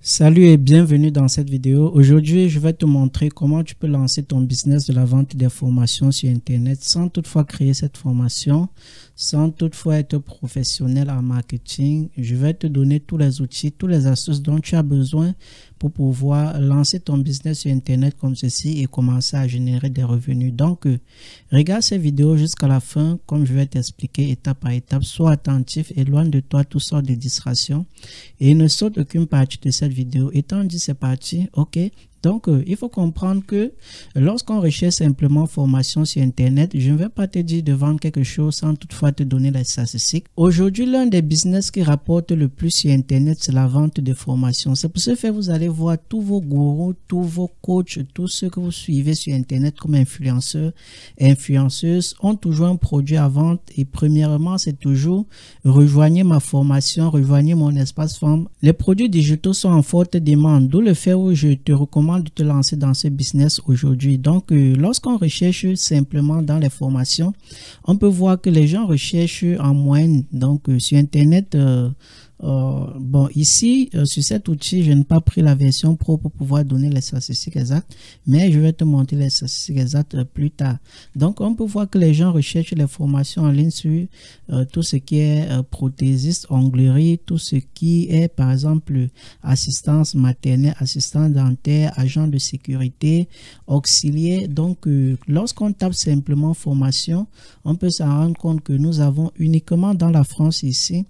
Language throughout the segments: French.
Salut et bienvenue dans cette vidéo. Aujourd'hui, je vais te montrer comment tu peux lancer ton business de la vente des formations sur Internet sans toutefois créer cette formation, sans toutefois être professionnel en marketing. Je vais te donner tous les outils, tous les astuces dont tu as besoin pour pouvoir lancer ton business sur Internet comme ceci et commencer à générer des revenus. Donc, regarde cette vidéo jusqu'à la fin, comme je vais t'expliquer étape par étape. Sois attentif, éloigne de toi toutes sortes de distractions et ne saute aucune partie de cette vidéo. Étant dit, c'est parti, ok. Donc, il faut comprendre que lorsqu'on recherche simplement formation sur Internet, je ne vais pas te dire de vendre quelque chose sans toutefois te donner les statistiques. Aujourd'hui, l'un des business qui rapporte le plus sur Internet, c'est la vente de formation. C'est pour ce fait que vous allez voir tous vos gourous, tous vos coachs, tous ceux que vous suivez sur Internet comme influenceurs et influenceuses ont toujours un produit à vendre. Et premièrement, c'est toujours rejoignez ma formation, rejoignez mon espace forme. Les produits digitaux sont en forte demande, d'où le fait où je te recommande de te lancer dans ce business aujourd'hui. Donc, lorsqu'on recherche simplement dans les formations, on peut voir que les gens recherchent en moyenne. Donc, sur Internet, bon, ici, sur cet outil, je n'ai pas pris la version pro pour pouvoir donner les statistiques exactes, mais je vais te montrer les statistiques exactes plus tard. Donc, on peut voir que les gens recherchent les formations en ligne sur tout ce qui est prothésiste, onglerie, tout ce qui est, par exemple, assistance maternelle, assistant dentaire, agent de sécurité, auxiliaire. Donc, lorsqu'on tape simplement formation, on peut s'en rendre compte que nous avons uniquement dans la France ici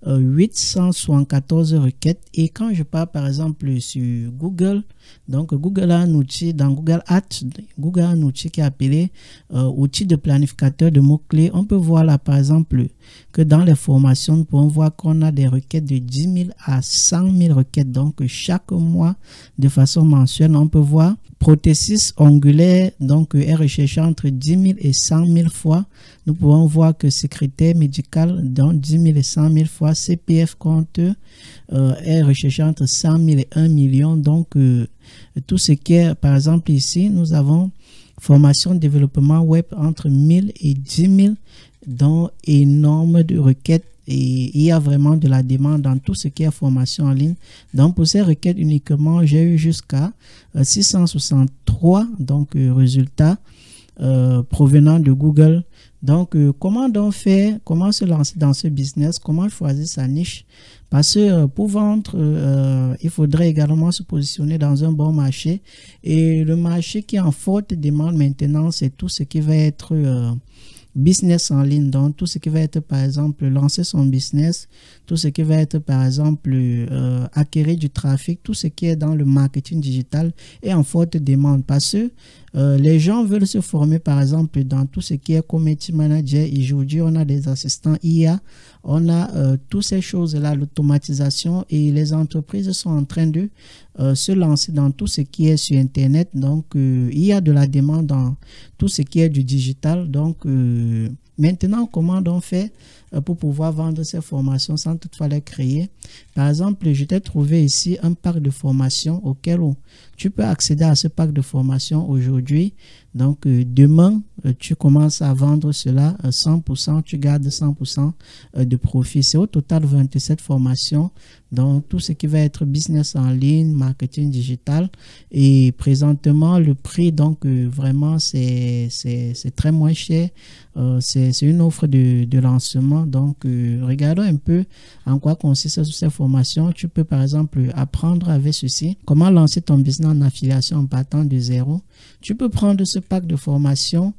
874 requêtes. Et quand je pars par exemple sur Google, donc Google a un outil, dans Google Ads, Google a un outil qui est appelé outil de planificateur de mots-clés. On peut voir là par exemple que dans les formations, nous pouvons voir qu'on a des requêtes de 10 000 à 100 000 requêtes. Donc chaque mois, de façon mensuelle, on peut voir prothésiste ongulaire, donc est recherché entre 10 000 et 100 000 fois. Nous pouvons voir que secrétaire médical, dans 10 000 et 100 000 fois. CPF compte est recherché entre 100 000 et 1 million. Donc, tout ce qui est, par exemple, ici, nous avons formation développement web entre 1000 et 10 000, dont énorme de requêtes. Et il y a vraiment de la demande dans tout ce qui est formation en ligne. Donc, pour ces requêtes uniquement, j'ai eu jusqu'à 663 résultats provenant de Google. Donc, comment donc faire, comment se lancer dans ce business, comment choisir sa niche? Parce que pour vendre, il faudrait également se positionner dans un bon marché. Et le marché qui est en forte demande maintenant, c'est tout ce qui va être business en ligne. Donc, tout ce qui va être, par exemple, lancer son business, tout ce qui va être, par exemple, acquérir du trafic, tout ce qui est dans le marketing digital est en forte demande parce que les gens veulent se former, par exemple, dans tout ce qui est community manager. Et aujourd'hui, on a des assistants IA, on a toutes ces choses-là, l'automatisation, et les entreprises sont en train de se lancer dans tout ce qui est sur Internet. Donc, il y a de la demande dans tout ce qui est du digital. Donc, maintenant, comment on fait pour pouvoir vendre ces formations sans toutefois les créer? Par exemple, je t'ai trouvé ici un pack de formation auquel tu peux accéder à ce pack de formation aujourd'hui. Donc, demain, tu commences à vendre cela 100%, tu gardes 100% de profit. C'est au total 27 formations. Donc, tout ce qui va être business en ligne, marketing digital. Et présentement, le prix, donc, vraiment, c'est très moins cher. C'est une offre de lancement. Donc, regardons un peu en quoi consiste ces formations. Tu peux, par exemple, apprendre avec ceci. Comment lancer ton business en affiliation en partant de zéro. Tu peux prendre ce pack de formation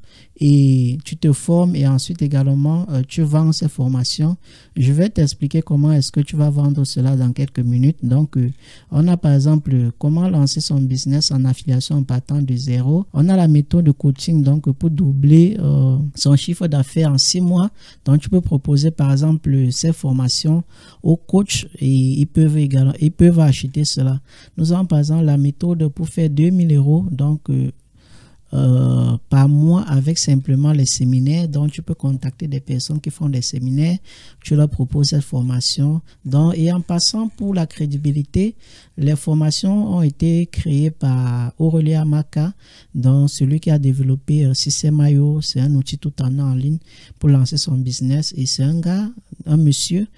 et tu te formes et ensuite également tu vends ces formations. Je vais t'expliquer comment est-ce que tu vas vendre cela dans quelques minutes. Donc, on a par exemple comment lancer son business en affiliation en partant de zéro. On a la méthode de coaching donc pour doubler son chiffre d'affaires en 6 mois. Donc, tu peux proposer par exemple ces formations aux coachs et ils peuvent acheter cela. Nous avons par exemple la méthode pour faire 2000 € donc par mois avec simplement les séminaires. Donc, tu peux contacter des personnes qui font des séminaires, tu leur proposes cette formation. Donc, et en passant pour la crédibilité, les formations ont été créées par Aurélie Amaka, donc celui qui a développé System.io. C'est un outil tout en ligne pour lancer son business. Et c'est un gars, un monsieur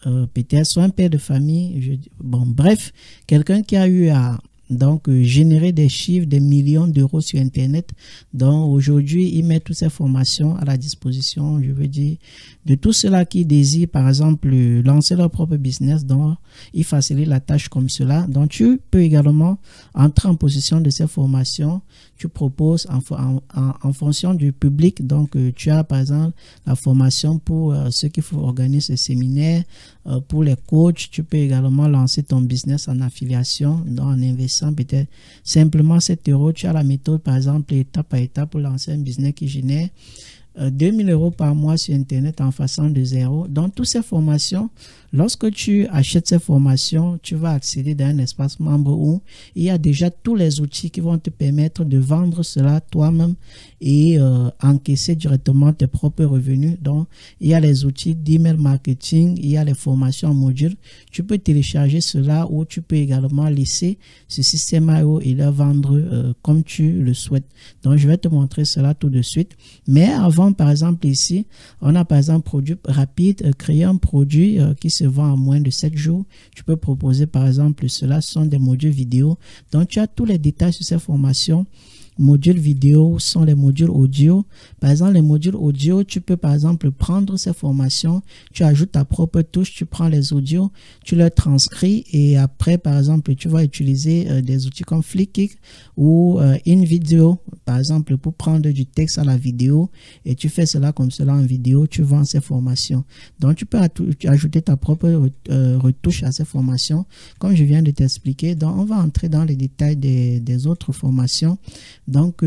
peut-être soit un père de famille, bon bref, quelqu'un qui a eu à générer des chiffres, des millions d'euros sur Internet. Donc aujourd'hui, il met toutes ces formations à la disposition, je veux dire, de tous ceux-là qui désirent, par exemple, lancer leur propre business. Donc, il facilite la tâche comme cela. Donc, tu peux également entrer en possession de ces formations. Tu proposes en fonction du public. Donc, tu as, par exemple, la formation pour ceux qui organisent ce séminaire, pour les coachs. Tu peux également lancer ton business en affiliation, donc en investissant peut-être simplement 7 euros. Tu as la méthode, par exemple, étape par étape pour lancer un business qui génère 2000 euros par mois sur Internet en faisant de zéro. Donc, toutes ces formations, lorsque tu achètes ces formations, tu vas accéder dans un espace membre où il y a déjà tous les outils qui vont te permettre de vendre cela toi-même et encaisser directement tes propres revenus. Donc, il y a les outils d'email marketing, il y a les formations en module. Tu peux télécharger cela ou tu peux également laisser ce système IO et le vendre comme tu le souhaites. Donc, je vais te montrer cela tout de suite. Mais avant, par exemple, ici, on a par exemple produit rapide, créer un produit qui se vend en moins de 7 jours. Tu peux proposer par exemple cela, ce sont des modules vidéo. Donc, tu as tous les détails sur ces formations. Modules vidéo sont les modules audio. Par exemple, les modules audio, tu peux par exemple prendre ces formations, tu ajoutes ta propre touche, tu prends les audios, tu les transcris et après, par exemple, tu vas utiliser des outils comme Flickr ou InVideo, par exemple, pour prendre du texte à la vidéo et tu fais cela comme cela en vidéo, tu vends ces formations. Donc, tu peux ajouter ta propre retouche à ces formations, comme je viens de t'expliquer. Donc, on va entrer dans les détails des autres formations. Donc,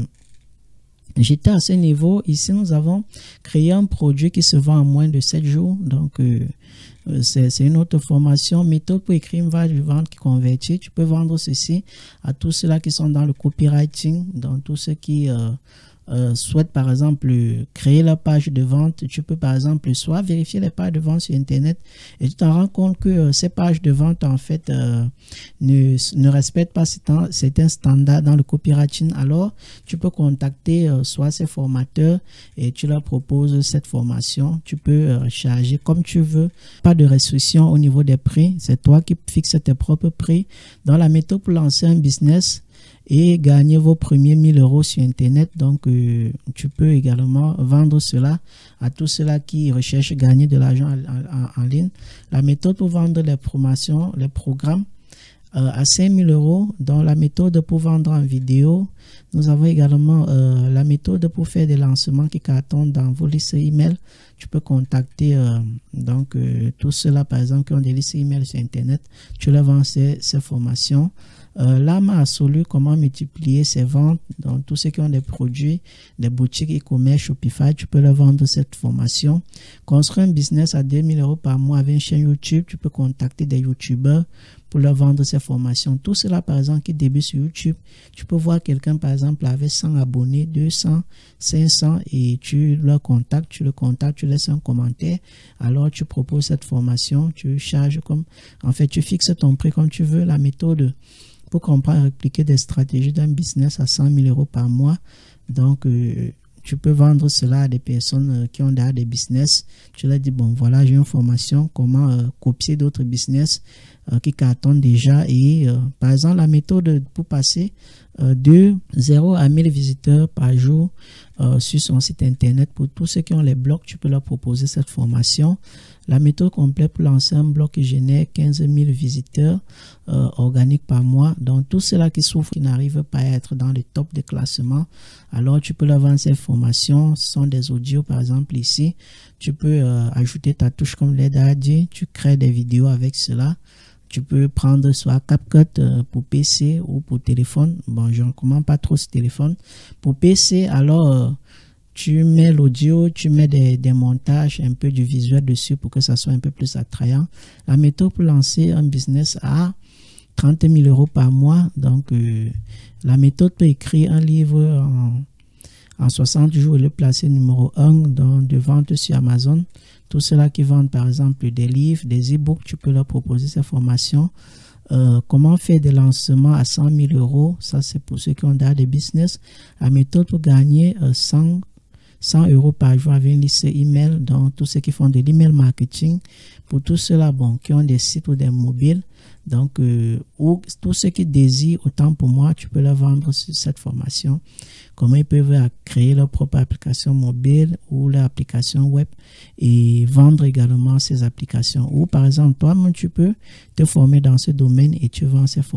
j'étais à ce niveau. Ici, nous avons créé un produit qui se vend en moins de 7 jours. Donc, c'est une autre formation. Méthode pour écrire une page de vente qui convertit. Tu peux vendre ceci à tous ceux-là qui sont dans le copywriting, dans tous ceux qui souhaitent par exemple créer la page de vente. Tu peux par exemple soit vérifier les pages de vente sur Internet et tu t'en rends compte que ces pages de vente en fait ne respectent pas certains standards dans le copywriting. Alors tu peux contacter soit ces formateurs et tu leur proposes cette formation. Tu peux charger comme tu veux, pas de restriction au niveau des prix, c'est toi qui fixes tes propres prix. Dans la méthode pour lancer un business et gagner vos premiers 1000 euros sur Internet. Donc, tu peux également vendre cela à tous ceux-là qui recherchent gagner de l'argent en ligne. La méthode pour vendre les promotions, les programmes à 5000 euros. Dans la méthode pour vendre en vidéo, nous avons également la méthode pour faire des lancements qui cartonnent dans vos listes email. Tu peux contacter tous ceux-là, par exemple, qui ont des listes email sur Internet. Tu leur vends ces formations. L'âme absolue, comment multiplier ses ventes. Donc, tous ceux qui ont des produits, des boutiques e-commerce, Shopify, tu peux leur vendre cette formation. Construire un business à 2000 euros par mois avec une chaîne YouTube, tu peux contacter des YouTubeurs pour leur vendre ces formations. Tout cela, par exemple, qui débute sur YouTube, tu peux voir quelqu'un, par exemple, avec 100 abonnés, 200, 500 et tu le contactes, tu laisses un commentaire. Alors, tu proposes cette formation, tu charges comme, en fait, tu fixes ton prix comme tu veux. La méthode pour comprendre et répliquer des stratégies d'un business à 100 000 euros par mois. Donc, tu peux vendre cela à des personnes qui ont déjà des business. Tu leur dis, bon, voilà, j'ai une formation, comment copier d'autres business qui cartonnent déjà. Et par exemple, la méthode pour passer de 0 à 1000 visiteurs par jour sur son site Internet. Pour tous ceux qui ont les blogs, tu peux leur proposer cette formation. La méthode complète pour lancer un blog qui génère 15 000 visiteurs organiques par mois. Donc, tous ceux-là qui souffrent, qui n'arrivent pas à être dans le top des classements, alors tu peux leur vendre ces formations. Ce sont des audios, par exemple, ici. Tu peux ajouter ta touche comme l'aide à dire. Tu crées des vidéos avec cela. Tu peux prendre soit CapCut pour PC ou pour téléphone. Bon, je ne recommande pas trop ce téléphone. Pour PC, alors, tu mets l'audio, tu mets des montages, un peu du visuel dessus pour que ça soit un peu plus attrayant. La méthode pour lancer un business à 30 000 euros par mois. Donc, la méthode peut écrire un livre en 60 jours et le placer numéro 1 de vente sur Amazon. Tous ceux-là qui vendent par exemple des livres, des e-books, tu peux leur proposer ces formations. Comment faire des lancements à 100 000 euros, ça c'est pour ceux qui ont déjà des business. La méthode pour gagner 100 100 € par jour avec une liste email. Donc, tous ceux qui font de l'email marketing, pour tous ceux-là, bon, qui ont des sites ou des mobiles, donc, ou tous ceux qui désirent, autant pour moi, tu peux leur vendre cette formation. Comment ils peuvent créer leur propre application mobile ou leur application web et vendre également ces applications. Ou par exemple, toi-même, tu peux te former dans ce domaine et tu vends ces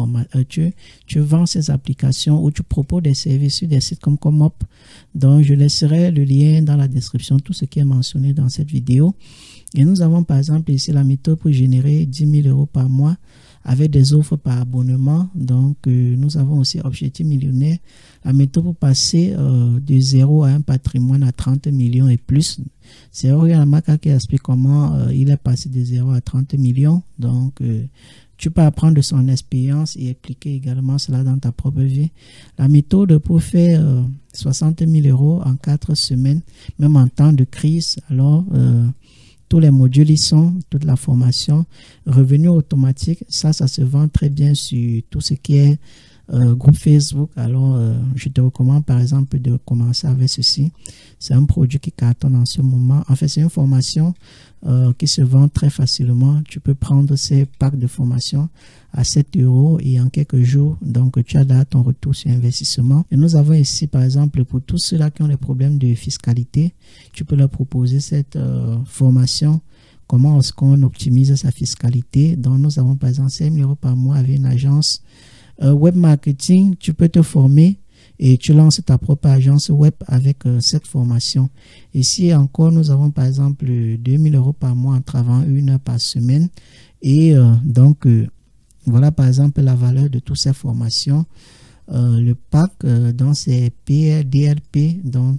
tu vends ces applications ou tu proposes des services sur des sites comme Comop. Donc, je laisserai le lien dans la description, tout ce qui est mentionné dans cette vidéo. Et nous avons par exemple ici la méthode pour générer 10 000 € par mois avec des offres par abonnement. Donc, nous avons aussi Objectif Millionnaire, la méthode pour passer de 0 à un patrimoine à 30 millions et plus. C'est Oriana Maka qui explique comment il est passé de 0 à 30 millions. Donc, tu peux apprendre de son expérience et appliquer également cela dans ta propre vie. La méthode pour faire 60 000 € en 4 semaines, même en temps de crise. Alors, tous les modules y sont, toute la formation, revenu automatique, ça se vend très bien sur tout ce qui est groupe Facebook. Alors, je te recommande par exemple de commencer avec ceci. C'est un produit qui cartonne en ce moment. En fait, c'est une formation qui se vend très facilement. Tu peux prendre ces packs de formation à 7 € et en quelques jours, donc tu as là ton retour sur investissement. Et nous avons ici par exemple pour tous ceux-là qui ont des problèmes de fiscalité, tu peux leur proposer cette formation. Comment est-ce qu'on optimise sa fiscalité? Donc nous avons par exemple 5 000 € par mois avec une agence web marketing. Tu peux te former et tu lances ta propre agence web avec cette formation. Ici encore, nous avons par exemple 2 000 € par mois en travaillant 1 heure par semaine. Et donc, voilà par exemple la valeur de toutes ces formations. Le pack dans ces PDLP, donc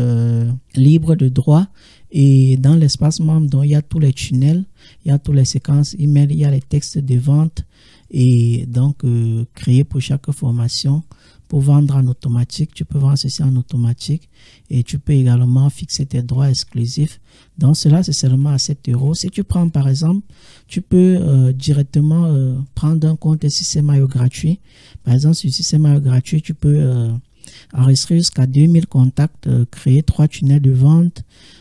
libre de droit. Et dans l'espace membre, donc, il y a tous les tunnels, il y a toutes les séquences email, il y a les textes de vente. Et donc, créer pour chaque formation. Pour vendre en automatique, tu peux vendre ceci en automatique et tu peux également fixer tes droits exclusifs. Donc cela, c'est seulement à 7 €. Si tu prends par exemple, tu peux directement prendre un compte Système.io gratuit. Par exemple, sur Système.io gratuit, tu peux enregistrer jusqu'à 2000 contacts, créer 3 tunnels de vente,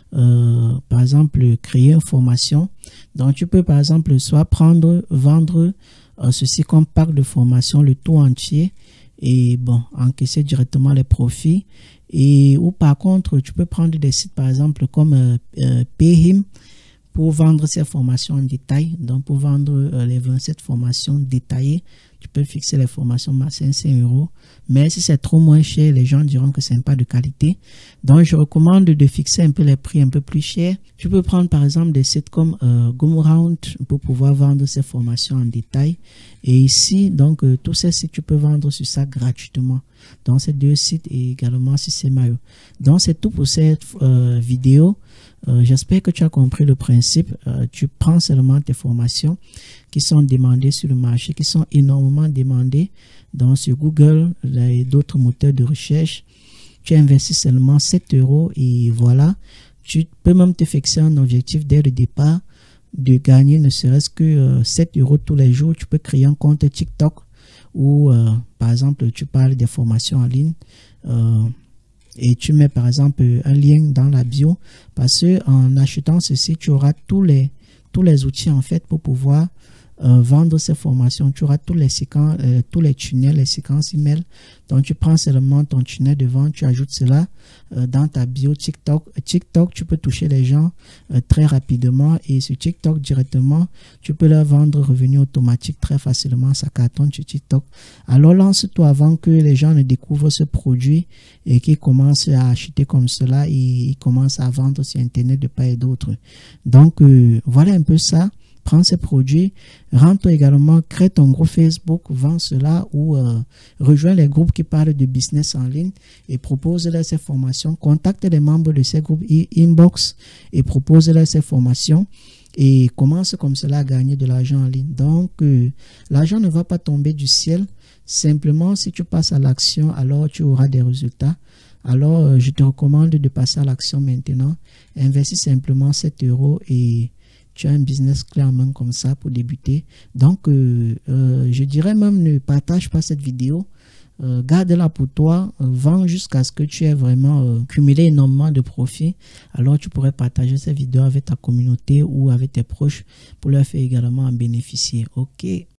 par exemple, créer une formation. Donc tu peux par exemple soit vendre ceci comme pack de formation, le tout entier, et bon, encaisser directement les profits. Et ou par contre, tu peux prendre des sites par exemple comme Payhim pour vendre ces formations en détail. Donc pour vendre les 27 formations détaillées, tu peux fixer les formations à 500 €. Mais si c'est trop moins cher, les gens diront que c'est pas de qualité. Donc je recommande de fixer un peu les prix un peu plus chers. Tu peux prendre par exemple des sites comme Gumround pour pouvoir vendre ces formations en détail. Et ici, donc tous ces sites, tu peux vendre sur ça gratuitement. Donc ces deux sites et également Système.io. Donc c'est tout pour cette vidéo. J'espère que tu as compris le principe. Tu prends seulement tes formations qui sont demandées sur le marché, qui sont énormément demandées donc sur Google et d'autres moteurs de recherche. Tu investis seulement 7 € et voilà. Tu peux même te fixer un objectif dès le départ de gagner ne serait-ce que 7 € tous les jours. Tu peux créer un compte TikTok où par exemple tu parles des formations en ligne. Et tu mets par exemple un lien dans la bio parce que en achetant ceci, tu auras tous les outils en fait pour pouvoir vendre ces formations. Tu auras tous les séquences, tous les tunnels, les séquences email. Donc tu prends seulement ton tunnel de vente, tu ajoutes cela dans ta bio TikTok. TikTok, tu peux toucher les gens très rapidement et sur TikTok directement, tu peux leur vendre revenu automatique très facilement. Ça cartonne sur TikTok. Alors lance-toi avant que les gens ne découvrent ce produit et qu'ils commencent à acheter comme cela et ils commencent à vendre sur Internet de part et d'autre. Donc voilà un peu ça. Prends ces produits, rentre également, crée ton groupe Facebook, vends cela ou rejoins les groupes qui parlent de business en ligne et propose-leur ces formations. Contacte les membres de ces groupes inbox et propose-leur ces formations et commence comme cela à gagner de l'argent en ligne. Donc, l'argent ne va pas tomber du ciel. Simplement, si tu passes à l'action, alors tu auras des résultats. Alors, je te recommande de passer à l'action maintenant. Investis simplement 7 € et tu as un business clé en main comme ça pour débuter. Donc, je dirais même ne partage pas cette vidéo. garde-la pour toi, vends jusqu'à ce que tu aies vraiment cumulé énormément de profits. Alors tu pourrais partager ces vidéos avec ta communauté ou avec tes proches pour leur faire également en bénéficier. Ok.